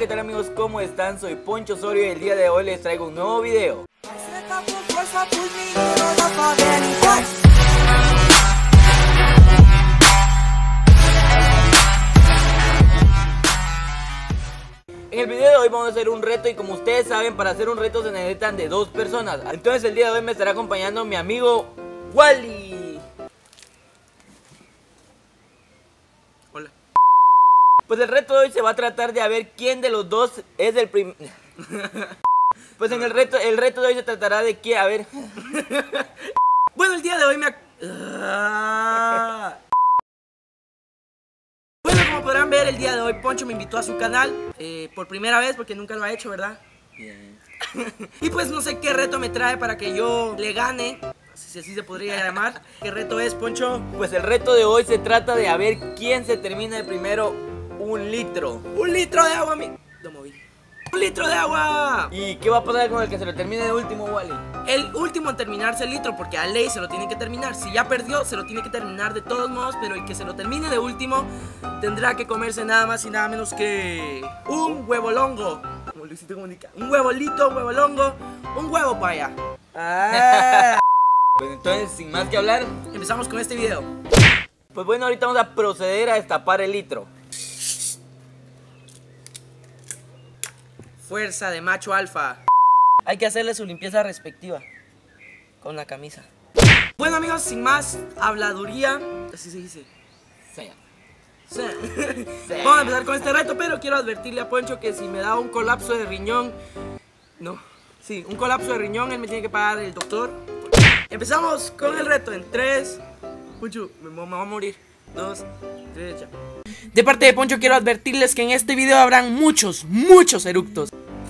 ¿qué tal amigos? ¿Cómo están? Soy Poncho Osorio y el día de hoy les traigo un nuevo video. En el video de hoy vamos a hacer un reto y como ustedes saben, para hacer un reto se necesitan de 2 personas. Entonces el día de hoy me estará acompañando mi amigo Wally. Hola. Pues el reto de hoy se va a tratar de a ver quién de los dos es el primer... Pues en el reto de hoy se tratará de que, a ver... Bueno, el día de hoy Bueno, como podrán ver, el día de hoy Poncho me invitó a su canal por primera vez, porque nunca lo ha hecho, ¿verdad? Bien. Y pues no sé qué reto me trae para que yo le gane, si así se podría llamar. ¿Qué reto es, Poncho? Pues el reto de hoy se trata de a ver quién se termina de primero 1 litro. 1 litro de agua, Lo moví. 1 litro de agua. ¿Y qué va a pasar con el que se lo termine de último, Wally? El último en terminarse el litro, porque a ley se lo tiene que terminar. Si ya perdió, se lo tiene que terminar de todos modos, pero el que se lo termine de último tendrá que comerse nada más y nada menos que un huevo longo. Como Luisito Comunica. Un huevolito, un huevo longo, un huevo para allá. Pues entonces, sin más que hablar, Empezamos con este video. pues bueno, ahorita vamos a proceder a destapar el litro. Fuerza de macho alfa. Hay que hacerle su limpieza respectiva con la camisa. Bueno amigos, sin más habladuría, así se dice. Sí. Sí. Vamos a empezar con este reto, pero quiero advertirle a Poncho que si me da un colapso de riñón, un colapso de riñón, él me tiene que pagar el doctor. Empezamos con el reto en 3. Poncho, me va a morir. 2, 3, ya. De parte de Poncho quiero advertirles que en este video habrán muchos eructos.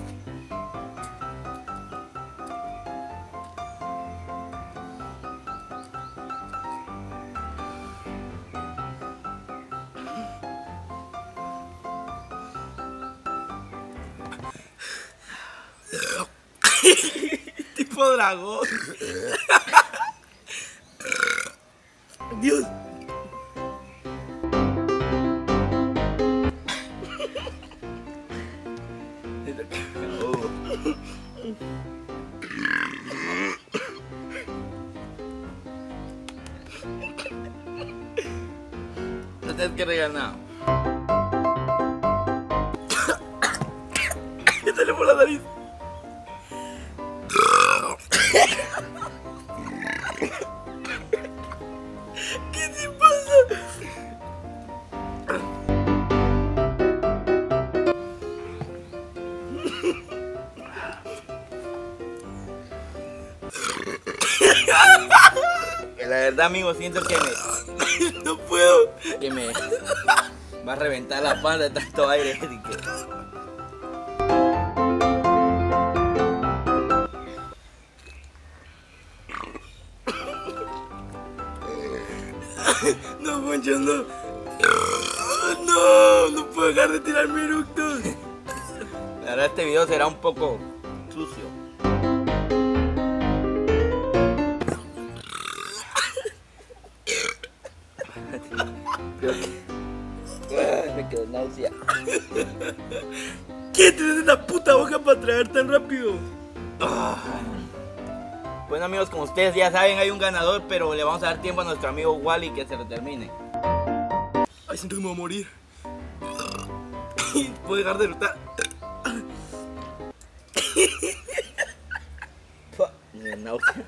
Tipo dragón. Dios. No tienes que regalar nada. Métele por la nariz. ¿Qué te pasa? La verdad, amigo, siento que No puedo. me va a reventar la panza de tanto aire. Así que... No, Poncho, no. No puedo dejar de tirarme eructos. La verdad, este video será un poco sucio. Me quedó náusea. ¿Qué tienes en la puta boca para traer tan rápido? Bueno amigos, como ustedes ya saben, hay un ganador, pero le vamos a dar tiempo a nuestro amigo Wally que se lo termine. Ay, siento que me voy a morir. Puedo dejar de eructar. Me da náusea.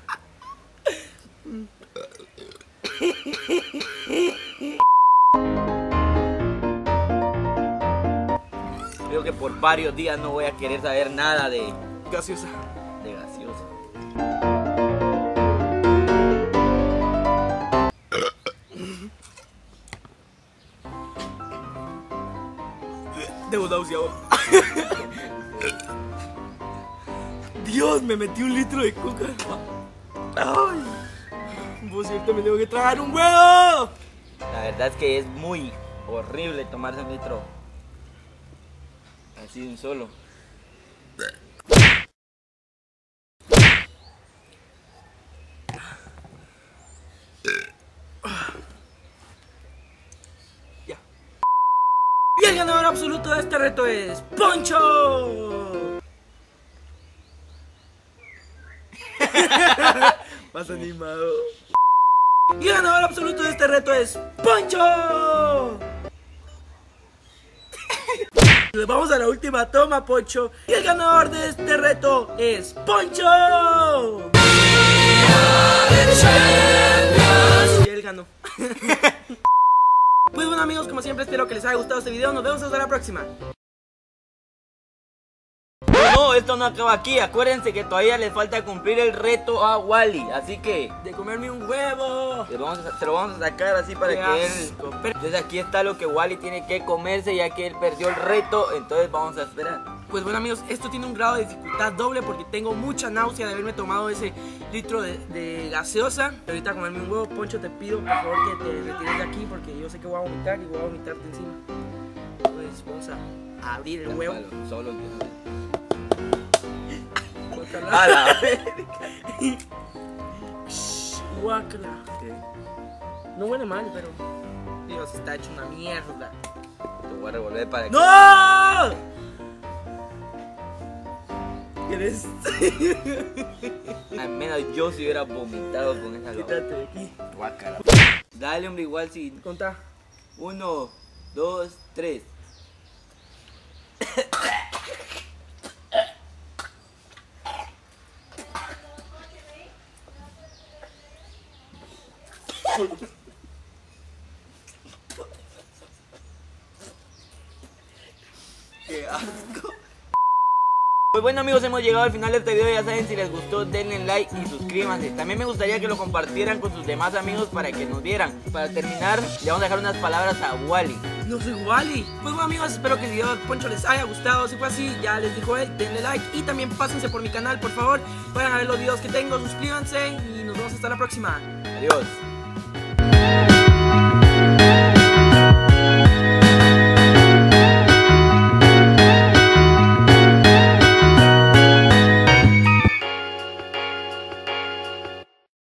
Creo que por varios días no voy a querer saber nada de Gaseosa. gaseosa. Debo náusea. Dios, me metí 1 litro de coca. Ay, por cierto, me tengo que tragar un huevo. La verdad es que es muy horrible tomarse 1 litro así de un solo. absoluto de este reto es Poncho. Más animado. Y el ganador absoluto de este reto es Poncho. Vamos a la última toma, Poncho. Y el ganador de este reto es Poncho. Y él ganó. Pues bueno, amigos, como siempre espero que les haya gustado este video. Nos vemos hasta la próxima. No, esto no acaba aquí. Acuérdense que todavía les falta cumplir el reto a Wally. Así que De comerme un huevo. se lo vamos a sacar así para Qué que asco. él... Entonces aquí está lo que Wally tiene que comerse, ya que él perdió el reto. Entonces vamos a esperar. Pues bueno, amigos, esto tiene un grado de dificultad doble porque tengo mucha náusea de haberme tomado ese litro de gaseosa. Pero ahorita comerme un huevo. Poncho, te pido por favor que te retires de aquí porque yo sé que voy a vomitar y voy a vomitarte encima. Pues vamos a abrir el huevo. Solo que... Guácala. A la verga. Guácala. No huele mal, pero Dios, está hecho una mierda. Te voy a revolver para que... ¡No! ¿Quieres? Al menos yo si hubiera vomitado con esa Quítate de aquí. guácara. Dale, hombre, igual si... Contá. 1, 2, 3. Qué asco. Pues bueno, amigos, hemos llegado al final de este video. Ya saben, si les gustó denle like y suscríbanse. También me gustaría que lo compartieran con sus demás amigos para que nos vieran. Para terminar, le vamos a dejar unas palabras a Wally. No soy Wally. Pues bueno, amigos, espero que el video de Poncho les haya gustado. Si fue así, ya les dijo él, denle like. Y también pásense por mi canal, por favor. Vayan a ver los videos que tengo, suscríbanse y nos vemos hasta la próxima. Adiós.